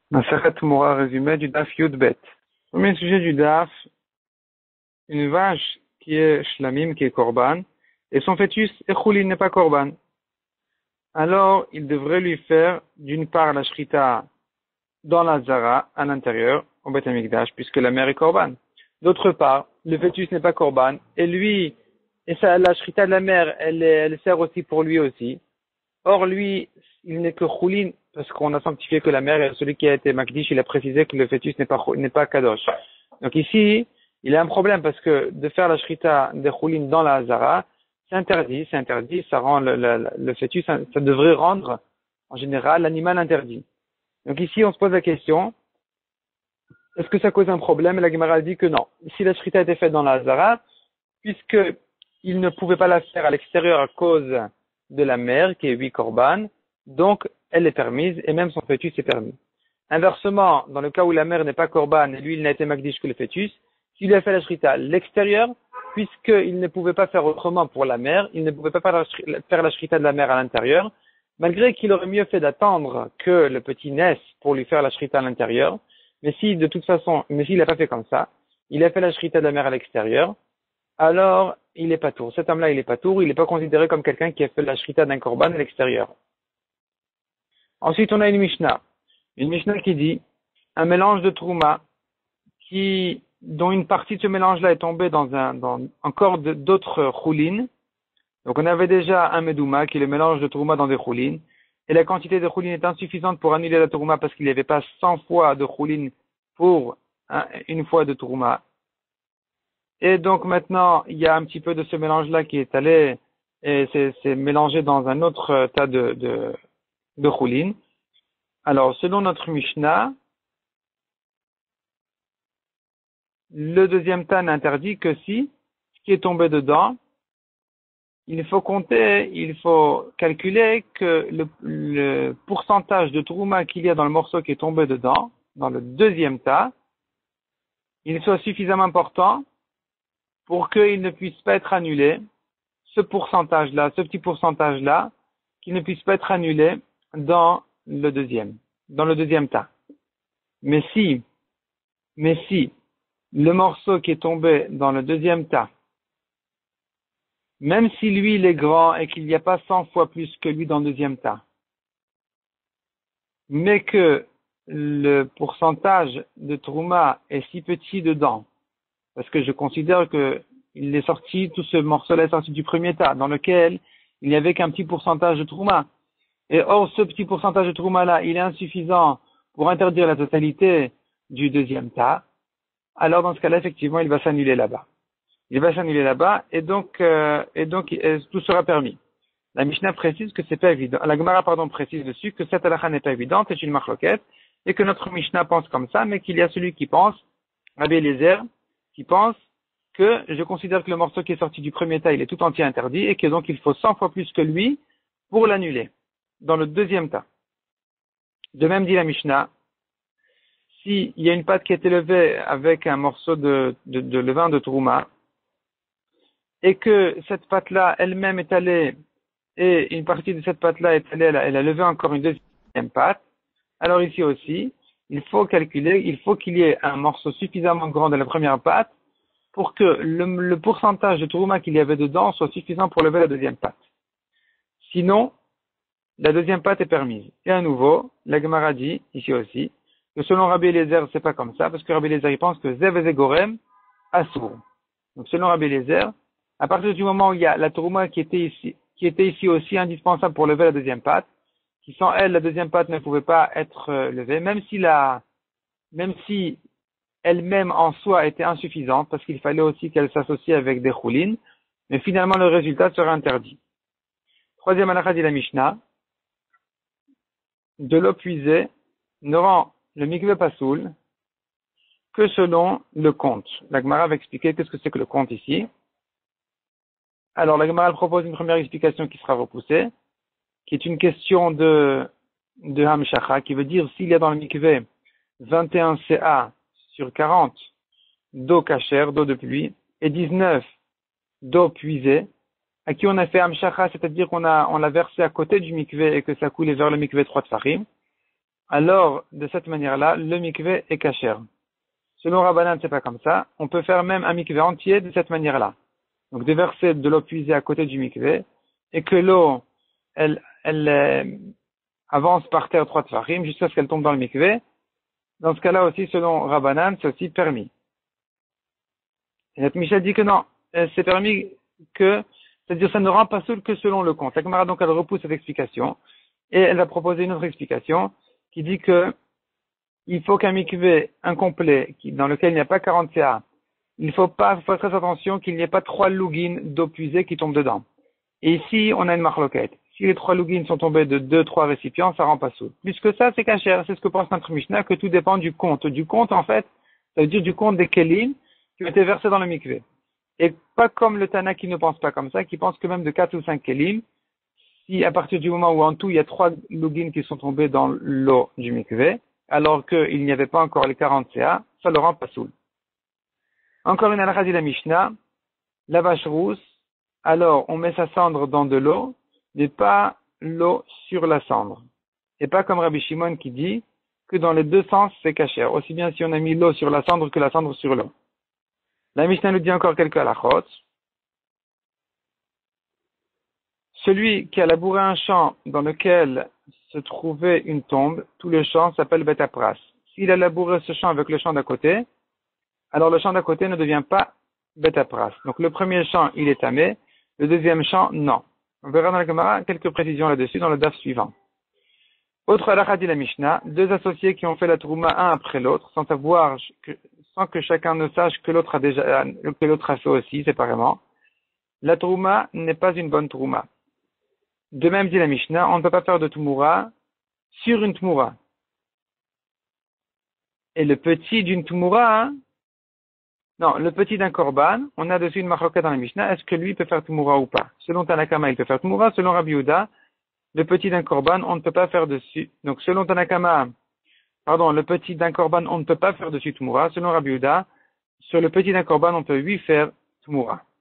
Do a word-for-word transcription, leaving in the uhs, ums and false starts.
Masachet Moura résumé du Daf Yudbet. Premier sujet du Daf, une vache qui est Shlamim, qui est Korban, et son fœtus Echulin n'est pas Korban. Alors, il devrait lui faire d'une part la Shrita dans la Zara, à l'intérieur, au Beth Amikdash, puisque la mère est Korban. D'autre part, le fœtus n'est pas Korban, et lui, et ça, la Shrita de la mère, elle, elle sert aussi pour lui aussi. Or, lui, il n'est que Choulin, parce qu'on a sanctifié que la mère est celui qui a été Makdish, il a précisé que le fœtus n'est pas, n'est pas Kadosh. Donc ici, il y a un problème parce que de faire la Shrita de Choulin dans la Hazara, c'est interdit, c'est interdit, ça rend le, le, le fœtus, ça, ça devrait rendre, en général, l'animal interdit. Donc ici, on se pose la question, est-ce que ça cause un problème? Et la Gemara dit que non. Si la Shrita était faite dans la Hazara, puisque il ne pouvait pas la faire à l'extérieur à cause de la mère, qui est huit korban, donc elle est permise, et même son fœtus est permis. Inversement, dans le cas où la mère n'est pas korban, et lui il n'a été makdish que le fœtus, s'il a fait la shrita à l'extérieur, puisqu'il ne pouvait pas faire autrement pour la mère, il ne pouvait pas faire la shrita de la mère à l'intérieur, malgré qu'il aurait mieux fait d'attendre que le petit naisse pour lui faire la shrita à l'intérieur, mais si de toute façon, mais s'il n'a pas fait comme ça, il a fait la shrita de la mère à l'extérieur, alors il est pas tour. Cet homme-là, il est pas tour, il n'est pas considéré comme quelqu'un qui a fait la shrita d'un korban à l'extérieur. Ensuite, on a une Mishnah. Une Mishnah qui dit un mélange de trouma qui, dont une partie de ce mélange-là est tombée dans un, dans encore de, d'autres choulines. Donc, on avait déjà un medouma qui est le mélange de trouma dans des choulines. Et la quantité de choulines est insuffisante pour annuler la trouma parce qu'il n'y avait pas cent fois de choulines pour un, une fois de trouma. Et donc maintenant, il y a un petit peu de ce mélange-là qui est allé et c'est, c'est mélangé dans un autre tas de, de, de choulines. Alors, selon notre Mishnah, le deuxième tas n'interdit que si ce qui est tombé dedans, il faut compter, il faut calculer que le, le pourcentage de trouma qu'il y a dans le morceau qui est tombé dedans, dans le deuxième tas, il soit suffisamment important pour qu'il ne puisse pas être annulé, ce pourcentage-là, ce petit pourcentage-là, qu'il ne puisse pas être annulé dans le deuxième, dans le deuxième tas. Mais si, mais si, le morceau qui est tombé dans le deuxième tas, même si lui il est grand et qu'il n'y a pas cent fois plus que lui dans le deuxième tas, mais que le pourcentage de trouma est si petit dedans, parce que je considère que il est sorti, tout ce morceau-là est sorti du premier tas, dans lequel il n'y avait qu'un petit pourcentage de trouma. Et or, ce petit pourcentage de trouma-là, il est insuffisant pour interdire la totalité du deuxième tas. Alors, dans ce cas-là, effectivement, il va s'annuler là-bas. Il va s'annuler là-bas, et donc, euh, et donc, et tout sera permis. La Mishnah précise que c'est pas évident. La Gemara, pardon, précise dessus que cette halakha n'est pas évidente, c'est une marloquette, et que notre Mishnah pense comme ça, mais qu'il y a celui qui pense, Rabbi Eliezer, qui pense que je considère que le morceau qui est sorti du premier tas, il est tout entier interdit, et que donc il faut cent fois plus que lui pour l'annuler, dans le deuxième tas. De même dit la Mishnah, s'il y a une pâte qui est élevée avec un morceau de, de, de levain de trouma, et que cette pâte-là elle-même est allée, et une partie de cette pâte-là est allée, elle a, elle a levé encore une deuxième pâte, alors ici aussi, il faut calculer, il faut qu'il y ait un morceau suffisamment grand de la première pâte pour que le, le pourcentage de trouma qu'il y avait dedans soit suffisant pour lever la deuxième pâte. Sinon, la deuxième pâte est permise. Et à nouveau, la Gemara dit, ici aussi, que selon Rabbi Eliezer, c'est pas comme ça, parce que Rabbi Eliezer, il pense que Zev et Gorem assour. Donc selon Rabbi Eliezer, à partir du moment où il y a la trouma qui était ici, qui était ici aussi indispensable pour lever la deuxième pâte, qui sans elle, la deuxième pâte ne pouvait pas être euh, levée, même si la, même si elle-même en soi était insuffisante, parce qu'il fallait aussi qu'elle s'associe avec des choulines, mais finalement le résultat sera interdit. Troisième halakha dit la Mishnah, de l'eau puisée ne rend le mikveh pasoul que selon le compte. La Gemara va expliquer qu'est-ce que c'est que le compte ici. Alors la Gemara propose une première explication qui sera repoussée, qui est une question de, de Hamshacha, qui veut dire s'il y a dans le mikveh vingt et un C A sur quarante d'eau cachère, d'eau de pluie, et dix-neuf d'eau puisée, à qui on a fait Hamshacha, c'est-à-dire qu'on a, on l'a versé à côté du mikveh et que ça coulait vers le mikveh trois tfarim. alors, de cette manière-là, le mikvé est kasher. Selon Rabbanan, c'est pas comme ça. On peut faire même un mikvé entier de cette manière-là. Donc, déverser de l'eau puisée à côté du mikvé, et que l'eau, elle, elle euh, avance par terre trois tfachim jusqu'à ce qu'elle tombe dans le mikvé. Dans ce cas-là aussi, selon Rabbanan, c'est aussi permis. Et notre Mishnah dit que non, c'est permis que, c'est-à-dire ça ne rend pas soul que selon le compte. La Gemara donc elle repousse cette explication, et elle va proposer une autre explication, qui dit que il faut qu'un mikvé incomplet, qui, dans lequel il n'y a pas quarante C A, il faut pas, faut faire très attention qu'il n'y ait pas trois lougines d'eau puisée qui tombent dedans. Et ici, on a une marloquette. Si les trois lougines sont tombées de deux, trois récipients, ça rend pas soul. Plus que ça, c'est kasher. C'est ce que pense notre Mishnah, que tout dépend du compte. Du compte, en fait, ça veut dire du compte des kelim qui ont été versés dans le mikvé. Et pas comme le Tana qui ne pense pas comme ça, qui pense que même de quatre ou cinq kelim, si à partir du moment où en tout il y a trois lougines qui sont tombées dans l'eau du mikvé, alors qu'il n'y avait pas encore les quarante C A, ça le rend pas soul. Encore une halakha dit la Mishnah, la vache rousse, alors on met sa cendre dans de l'eau, mais pas l'eau sur la cendre. Et pas comme Rabbi Shimon qui dit que dans les deux sens c'est kasher, aussi bien si on a mis l'eau sur la cendre que la cendre sur l'eau. La Mishnah nous dit encore quelques halakhot. Celui qui a labouré un champ dans lequel se trouvait une tombe, tout le champ s'appelle betapras. S'il a labouré ce champ avec le champ d'à côté, alors le champ d'à côté ne devient pas betapras. Donc le premier champ, il est tamé, le deuxième champ, non. On verra dans la Gemara quelques précisions là-dessus dans le daf suivant. Autre halakha dit la Mishnah, deux associés qui ont fait la trouma un après l'autre, sans savoir que, sans que chacun ne sache que l'autre a déjà, que l'autre a fait aussi séparément. La trouma n'est pas une bonne trouma. De même dit la Mishnah, on ne peut pas faire de tumura sur une tumura. Et le petit d'une tumura, hein, non, le petit d'un korban, on a dessus une marloquette dans la Mishnah, est-ce que lui peut faire tumura ou pas? Selon Tanakama, il peut faire tumura, selon Rabbi Yehuda, le petit d'un korban, on ne peut pas faire dessus. Donc selon Tanakama, pardon, le petit d'un korban, on ne peut pas faire dessus tumura, selon Rabbi Yehuda, sur le petit d'un korban, on peut lui faire tumura.